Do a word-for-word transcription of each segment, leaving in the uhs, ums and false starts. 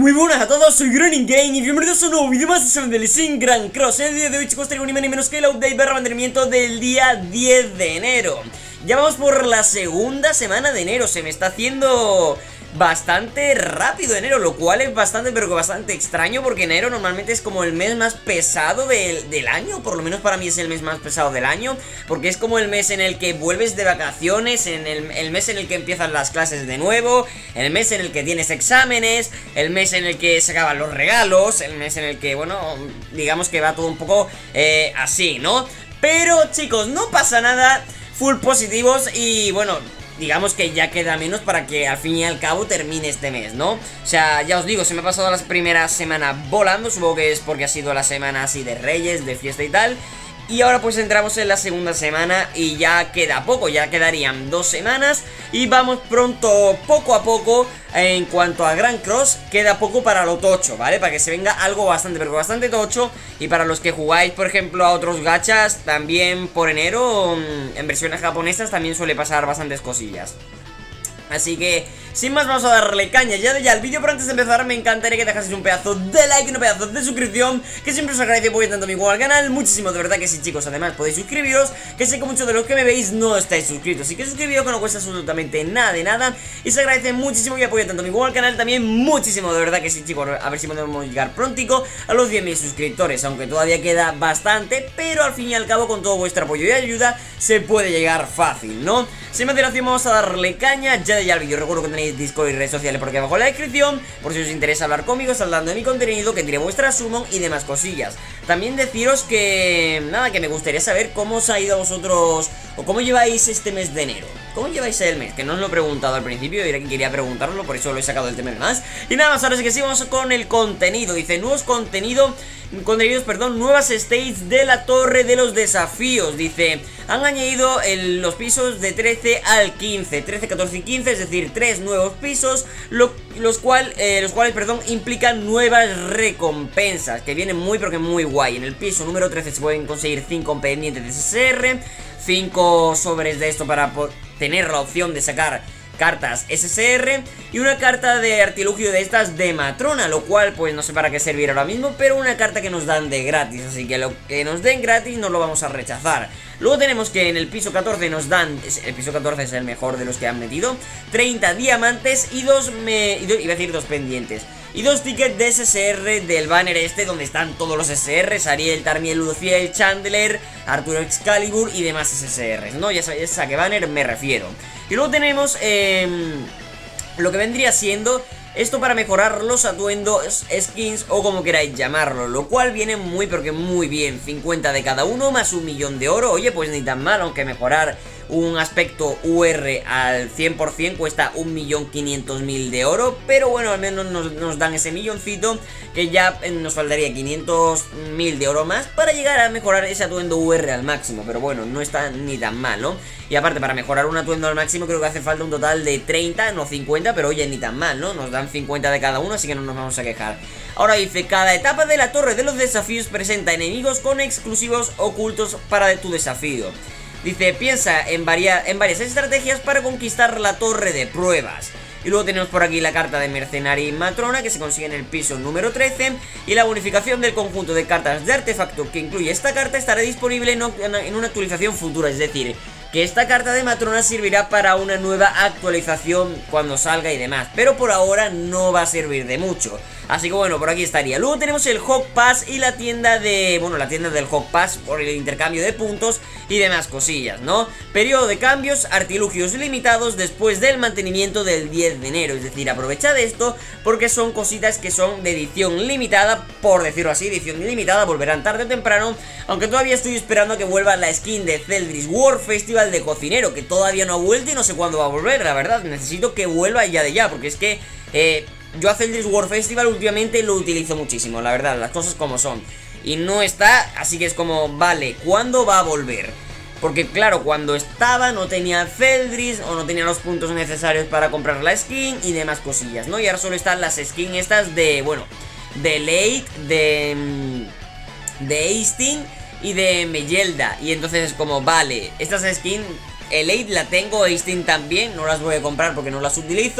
Muy buenas a todos, soy Gronin Game y bienvenidos a un nuevo vídeo más de Seven Deadly Sins Grand Cross. En el día de hoy, chicos, traigo ni más ni menos que el update barra mantenimiento del día diez de enero. Ya vamos por la segunda semana de enero, se me está haciendo bastante rápido enero, lo cual es bastante, pero que bastante extraño, porque enero normalmente es como el mes más pesado del, del año. Por lo menos para mí es el mes más pesado del año, porque es como el mes en el que vuelves de vacaciones, en el, el mes en el que empiezan las clases de nuevo, el mes en el que tienes exámenes, el mes en el que se acaban los regalos, el mes en el que, bueno, digamos que va todo un poco eh, así, ¿no? Pero, chicos, no pasa nada, full positivos y, bueno, digamos que ya queda menos para que al fin y al cabo termine este mes, ¿no? O sea, ya os digo, se me ha pasado las primeras semanas volando. Supongo que es porque ha sido la semana así de Reyes, de fiesta y tal. Y ahora pues entramos en la segunda semana y ya queda poco, ya quedarían dos semanas. Y vamos pronto, poco a poco, en cuanto a Grand Cross, queda poco para lo tocho, ¿vale? Para que se venga algo bastante, pero bastante tocho. Y para los que jugáis, por ejemplo, a otros gachas, también por enero, en versiones japonesas, también suele pasar bastantes cosillas. Así que, sin más, vamos a darle caña ya de ya al vídeo. Pero antes de empezar, me encantaría que dejaseis un pedazo de like y un pedazo de suscripción, que siempre os agradece porque tanto a mí como al canal. Muchísimo, de verdad que sí, chicos. Además, podéis suscribiros, que sé que muchos de los que me veis no estáis suscritos. Así que suscribiros, que no cuesta absolutamente nada de nada. Y se agradece muchísimo que apoyéis tanto a mí como al canal. También muchísimo, de verdad que sí, chicos. A ver si podemos llegar prontico a los diez mil suscriptores, aunque todavía queda bastante, pero al fin y al cabo, con todo vuestro apoyo y ayuda, se puede llegar fácil, ¿no? Sin más dilación, vamos a darle caña ya de ya al vídeo. Recuerdo que tenéis Discord y redes sociales por aquí abajo en la descripción, por si os interesa hablar conmigo, hablando de mi contenido, que diré vuestra summon y demás cosillas. También deciros que, nada, que me gustaría saber cómo os ha ido a vosotros, o cómo lleváis este mes de enero. ¿Cómo lleváis el mes? Que no os lo he preguntado al principio y era que quería preguntarlo, por eso lo he sacado del tema más. Y nada más, ahora sí que sí, vamos con el contenido. Dice, nuevos contenido, contenidos, perdón, nuevas states de la torre de los desafíos. Dice, han añadido el, los pisos de trece al quince, trece, catorce y quince, es decir, tres nuevos pisos, lo, los, cual, eh, los cuales, perdón, implican nuevas recompensas, que vienen muy, pero que muy guay. En el piso número trece se pueden conseguir cinco pendientes de S S R, cinco sobres de esto para tener la opción de sacar cartas S S R y una carta de artilugio de estas de Matrona, lo cual pues no sé para qué servir ahora mismo, pero una carta que nos dan de gratis, así que lo que nos den gratis no lo vamos a rechazar. Luego tenemos que en el piso catorce nos dan, el piso catorce es el mejor de los que han metido, treinta diamantes y dos, me, y do, iba a decir dos pendientes. Y dos tickets de S S R del banner este, donde están todos los S S Rs, Ariel, Tarmiel, Luciel, Chandler, Arturo Excalibur y demás S S Rs, ¿no? Ya sabéis a qué banner me refiero. Y luego tenemos eh, lo que vendría siendo esto para mejorar los atuendos, skins o como queráis llamarlo, lo cual viene muy porque muy bien, cincuenta de cada uno más un millón de oro. Oye, pues ni tan mal, aunque mejorar un aspecto U R al cien por cien cuesta un millón quinientos mil de oro, pero bueno, al menos nos, nos dan ese milloncito, que ya nos faltaría quinientos mil de oro más para llegar a mejorar ese atuendo U R al máximo, pero bueno, no está ni tan mal, ¿no? Y aparte, para mejorar un atuendo al máximo creo que hace falta un total de treinta, no cincuenta, pero oye, ni tan mal, ¿no? Nos dan cincuenta de cada uno, así que no nos vamos a quejar. Ahora dice, cada etapa de la torre de los desafíos presenta enemigos con exclusivos ocultos para tu desafío. Dice, piensa en, varia, en varias estrategias para conquistar la torre de pruebas. Y luego tenemos por aquí la carta de Mercenaria y Matrona, que se consigue en el piso número trece. Y la bonificación del conjunto de cartas de artefacto que incluye esta carta estará disponible en, en una actualización futura. Es decir, que esta carta de Matrona servirá para una nueva actualización cuando salga y demás, pero por ahora no va a servir de mucho. Así que bueno, por aquí estaría. Luego tenemos el Hawk Pass y la tienda de... Bueno, la tienda del Hawk Pass por el intercambio de puntos y demás cosillas, ¿no? Periodo de cambios, artilugios limitados después del mantenimiento del diez de enero. Es decir, aprovechad esto porque son cositas que son de edición limitada, por decirlo así, edición limitada, volverán tarde o temprano. Aunque todavía estoy esperando a que vuelva la skin de Zeldris World Festival de cocinero, que todavía no ha vuelto y no sé cuándo va a volver, la verdad. Necesito que vuelva ya de ya, porque es que... Eh, yo a Zeldris World Festival últimamente lo utilizo muchísimo, la verdad, las cosas como son. Y no está, así que es como, vale, ¿cuándo va a volver? Porque claro, cuando estaba no tenía Zeldris o no tenía los puntos necesarios para comprar la skin y demás cosillas, ¿no? Y ahora solo están las skins estas de, bueno, de Late, de... de Astin y de Mejelda. Y entonces es como, vale, estas skins... Elate la tengo, Astin también, no las voy a comprar porque no las utilizo.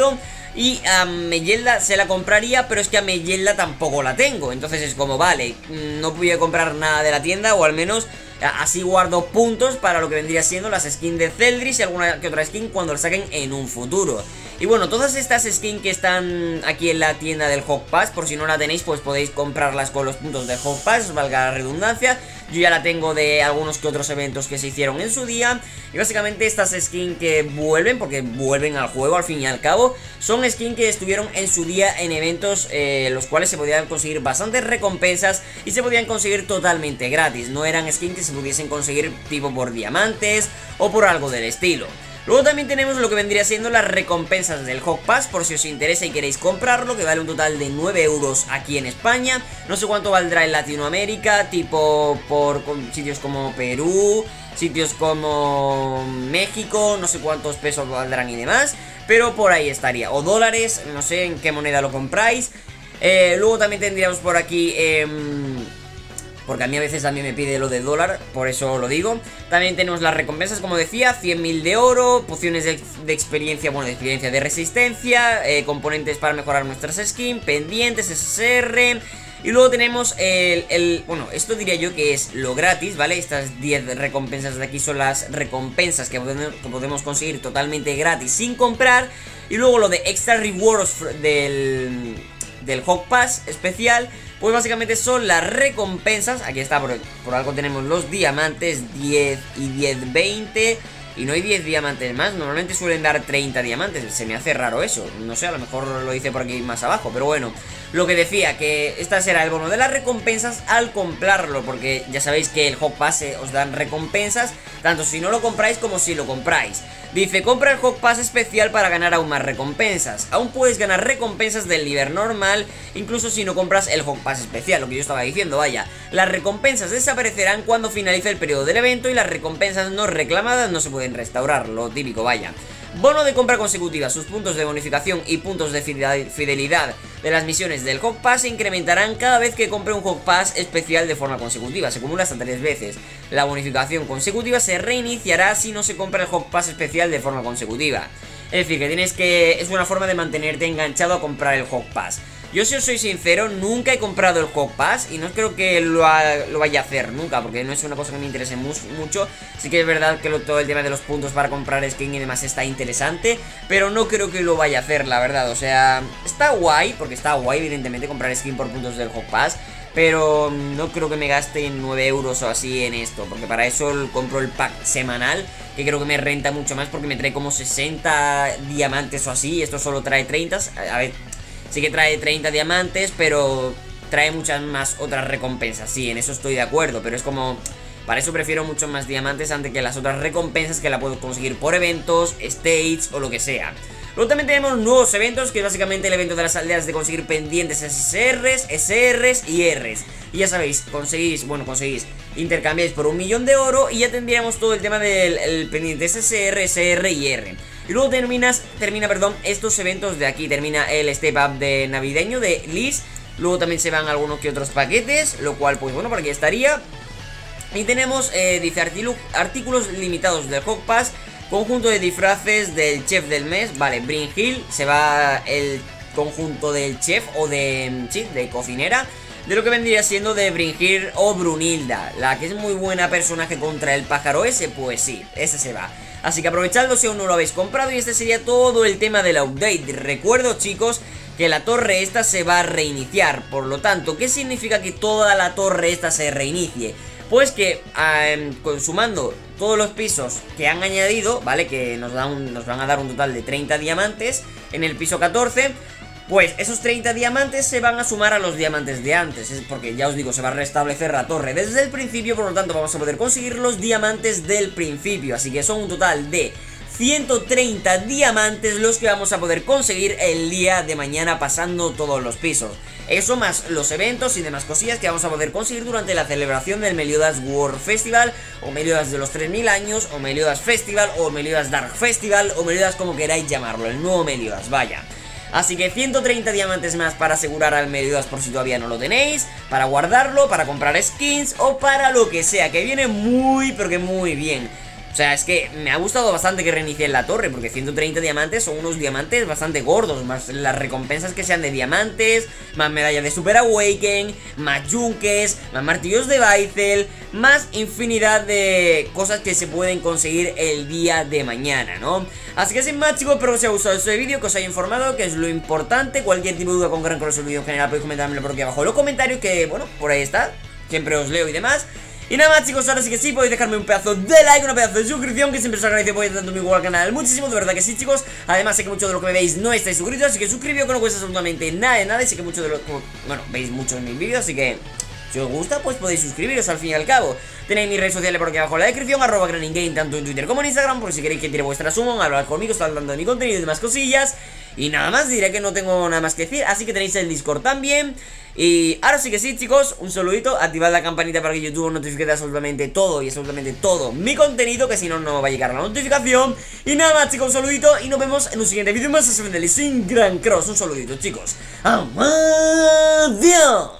Y a Melelda se la compraría, pero es que a Melelda tampoco la tengo. Entonces es como, vale, no voy a comprar nada de la tienda, o al menos así guardo puntos para lo que vendría siendo las skins de Zeldris y alguna que otra skin cuando la saquen en un futuro. Y bueno, todas estas skins que están aquí en la tienda del Hog Pass, por si no la tenéis, pues podéis comprarlas con los puntos del Hog Pass, valga la redundancia. Yo ya la tengo de algunos que otros eventos que se hicieron en su día. Y básicamente estas skins que vuelven, porque vuelven al juego al fin y al cabo, son skins que estuvieron en su día en eventos eh, los cuales se podían conseguir bastantes recompensas y se podían conseguir totalmente gratis. No eran skins que se pudiesen conseguir tipo por diamantes o por algo del estilo. Luego también tenemos lo que vendría siendo las recompensas del Hog Pass, por si os interesa y queréis comprarlo, que vale un total de nueve euros aquí en España. No sé cuánto valdrá en Latinoamérica, tipo por sitios como Perú, sitios como México, no sé cuántos pesos valdrán y demás, pero por ahí estaría. O dólares, no sé en qué moneda lo compráis. Eh, luego también tendríamos por aquí... Eh, porque a mí a veces también me pide lo de dólar, por eso lo digo. También tenemos las recompensas, como decía, cien mil de oro, pociones de, de experiencia, bueno, de experiencia de resistencia, eh, componentes para mejorar nuestras skins, pendientes, S R. Y luego tenemos el, el, bueno, esto diría yo que es lo gratis, ¿vale? Estas diez recompensas de aquí son las recompensas que podemos, que podemos conseguir totalmente gratis sin comprar. Y luego lo de extra rewards del... del Hog Pass especial, pues básicamente son las recompensas. Aquí está, por, por algo tenemos los diamantes, diez y diez, veinte. Y no hay diez diamantes más, normalmente suelen dar treinta diamantes. Se me hace raro eso, no sé, a lo mejor lo hice por aquí más abajo. Pero bueno, lo que decía, que esta será el bono de las recompensas al comprarlo, porque ya sabéis que el Hog Pass eh, os dan recompensas, tanto si no lo compráis como si lo compráis. Dice, compra el Hog Pass especial para ganar aún más recompensas. Aún puedes ganar recompensas del nivel normal, incluso si no compras el Hog Pass especial, lo que yo estaba diciendo, vaya. Las recompensas desaparecerán cuando finalice el periodo del evento y las recompensas no reclamadas no se pueden restaurar, lo típico, vaya. Bono de compra consecutiva, sus puntos de bonificación y puntos de fidelidad de las misiones del Hog Pass se incrementarán cada vez que compre un Hog Pass especial de forma consecutiva, se acumula hasta tres veces. La bonificación consecutiva se reiniciará si no se compra el Hog Pass especial de forma consecutiva. Es decir, que tienes que... es una forma de mantenerte enganchado a comprar el Hog Pass. Yo, si os soy sincero, nunca he comprado el Hog Pass y no creo que lo, ha, lo vaya a hacer nunca, porque no es una cosa que me interese mu mucho. Sí que es verdad que lo, todo el tema de los puntos para comprar skin y demás está interesante, pero no creo que lo vaya a hacer, la verdad. O sea, está guay, porque está guay evidentemente comprar skin por puntos del Hog Pass, pero no creo que me gaste nueve euros o así en esto, porque para eso compro el pack semanal, que creo que me renta mucho más porque me trae como sesenta diamantes o así, y esto solo trae treinta, a ver... Sí que trae treinta diamantes, pero trae muchas más otras recompensas. Sí, en eso estoy de acuerdo, pero es como... para eso prefiero muchos más diamantes antes que las otras recompensas que la puedo conseguir por eventos, stages o lo que sea. Luego también tenemos nuevos eventos, que es básicamente el evento de las aldeas de conseguir pendientes S Rs, S Rs y Rs. Y ya sabéis, conseguís, bueno, conseguís, intercambiáis por un millón de oro y ya tendríamos todo el tema del el pendiente S R, S R y R. Y luego terminas, termina, perdón, estos eventos de aquí. Termina el step up de navideño de Liz. Luego también se van algunos que otros paquetes, lo cual, pues bueno, por aquí estaría. Y tenemos, eh, dice, artículos limitados del Hog Pass, conjunto de disfraces del chef del mes. Vale, Brynhild, se va el conjunto del chef o de, sí, de cocinera, de lo que vendría siendo de Brynhild o Brunilda, la que es muy buena personaje contra el pájaro ese, pues sí, ese se va. Así que aprovechadlo si aún no lo habéis comprado. Y este sería todo el tema del update. Recuerdo, chicos, que la torre esta se va a reiniciar. Por lo tanto, ¿qué significa que toda la torre esta se reinicie? Pues que eh, consumando todos los pisos que han añadido, ¿vale? Que nos, dan, nos van a dar un total de treinta diamantes en el piso catorce. Pues esos treinta diamantes se van a sumar a los diamantes de antes. Es porque, ya os digo, se va a restablecer la torre desde el principio. Por lo tanto vamos a poder conseguir los diamantes del principio. Así que son un total de ciento treinta diamantes los que vamos a poder conseguir el día de mañana pasando todos los pisos. Eso más los eventos y demás cosillas que vamos a poder conseguir durante la celebración del Meliodas World Festival, o Meliodas de los tres mil años, o Meliodas Festival, o Meliodas Dark Festival, o Meliodas como queráis llamarlo, el nuevo Meliodas, vaya. Así que ciento treinta diamantes más para asegurar al Meliodas por si todavía no lo tenéis, para guardarlo, para comprar skins o para lo que sea, que viene muy pero que muy bien. sea, es que me ha gustado bastante que reinicien la torre, porque ciento treinta diamantes son unos diamantes bastante gordos, más las recompensas que sean de diamantes, más medallas de Super Awaken, más yunques, más martillos de Baicel, más infinidad de cosas que se pueden conseguir el día de mañana, ¿no? Así que sin más, chicos, espero que os haya gustado este vídeo, que os haya informado, que es lo importante. Cualquier tipo de duda con Gran Cross el vídeo en general podéis comentármelo por aquí abajo en los comentarios, que bueno, por ahí está, siempre os leo y demás. Y nada más, chicos, ahora sí que sí, podéis dejarme un pedazo de like, una pedazo de suscripción, que siempre os agradece por tanto mi al canal, muchísimo, de verdad que sí, chicos. Además sé que muchos de los que me veis no estáis suscritos, así que suscribíos, que no cuesta absolutamente nada de nada. Y sé que muchos de los, bueno, veis muchos de mis vídeos, así que si os gusta, pues podéis suscribiros al fin y al cabo. Tenéis mis redes sociales por aquí abajo en la descripción, arroba GraningGame, tanto en Twitter como en Instagram, por si queréis que tire vuestra suma, hablar conmigo, estar hablando de mi contenido y demás cosillas. Y nada más, diré que no tengo nada más que decir, así que tenéis el Discord también. Y ahora sí que sí, chicos, un saludito, activad la campanita para que YouTube os notifique absolutamente todo y absolutamente todo mi contenido, que si no, no va a llegar la notificación. Y nada más, chicos, un saludito y nos vemos en un siguiente vídeo más sin Gran Cross. Un saludito, chicos. Adiós.